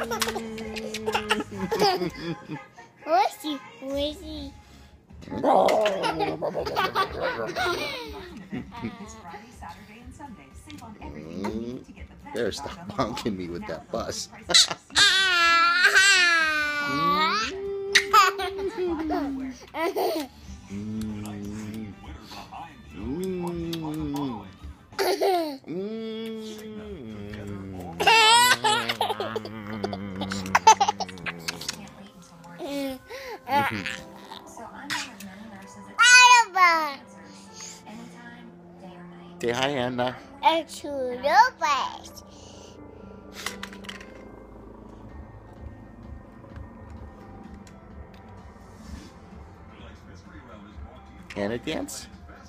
Where's he? Better stop bonking me with that bus. Say hi, Anna. It's Robert. Anna, dance.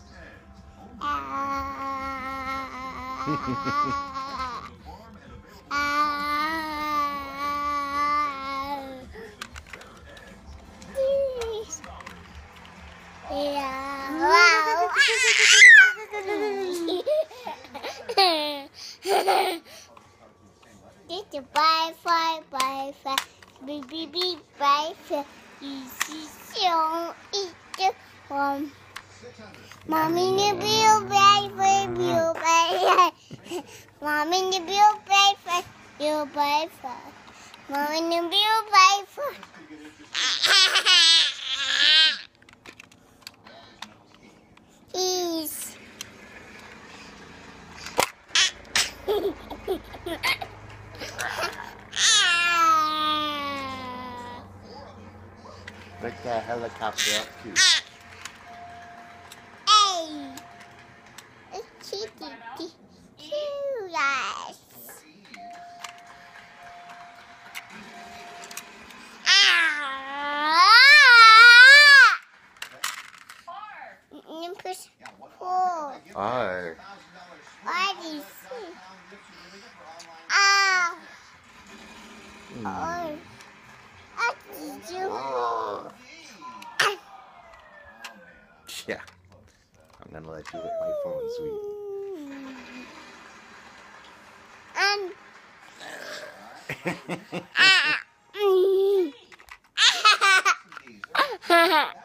It's a bye, beep, beep, beep, bye, easy, so eat the one. Mommy, the bill, bye, bill, bye, Mommy, the bill, bye, bill, bye, Mommy, the bill, bye, Ease. Look that helicopter up too. Hey, it's cheeky, yes. R. What is it? What did you? Yeah. I'm gonna let you hit my phone, sweet. And